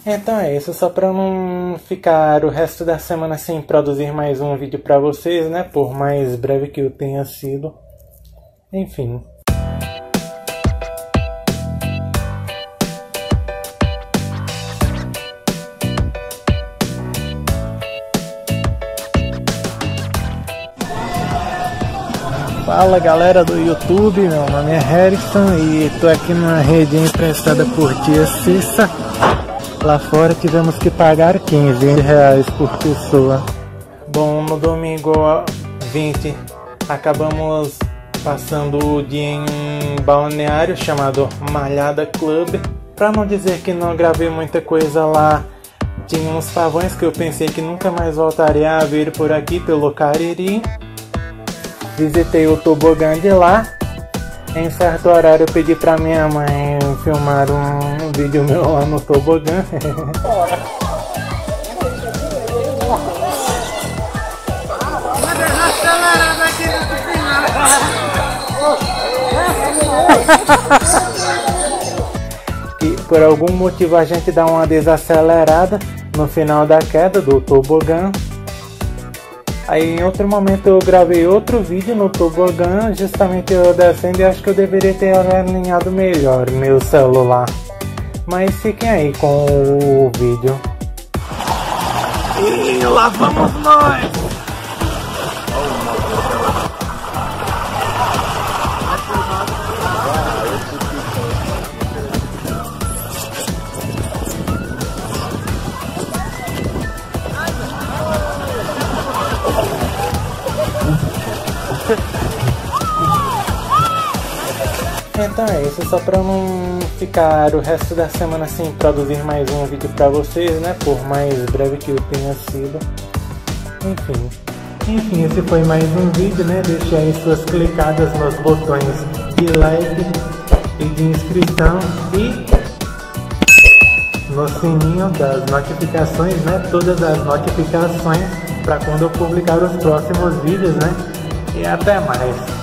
Então é isso, só pra não ficar o resto da semana sem produzir mais um vídeo pra vocês, né? Por mais breve que eu tenha sido. Enfim. Fala galera do YouTube, meu nome é Harrison e tô aqui numa rede emprestada por tia Cissa. Lá fora tivemos que pagar 15 reais por pessoa. Bom, no domingo 20 acabamos passando o dia em um balneário chamado Malhada Club. Pra não dizer que não gravei muita coisa lá, tinha uns pavões que eu pensei que nunca mais voltaria a vir por aqui pelo Cariri. Visitei o tobogã de lá. Em certo horário eu pedi pra minha mãe filmar um vídeo meu lá no tobogã. E por algum motivo a gente dá uma desacelerada no final da queda do tobogã. Aí em outro momento eu gravei outro vídeo no tobogã, justamente eu descendo, e acho que eu deveria ter alinhado melhor meu celular. Mas fiquem aí com o vídeo. E lá vamos nós! Então é isso, só pra não ficar o resto da semana sem produzir mais um vídeo pra vocês, né? Por mais breve que eu tenha sido. Enfim, esse foi mais um vídeo, né? Deixe aí suas clicadas nos botões de like e de inscrição e no sininho das notificações, né? Todas as notificações para quando eu publicar os próximos vídeos, né? E até mais!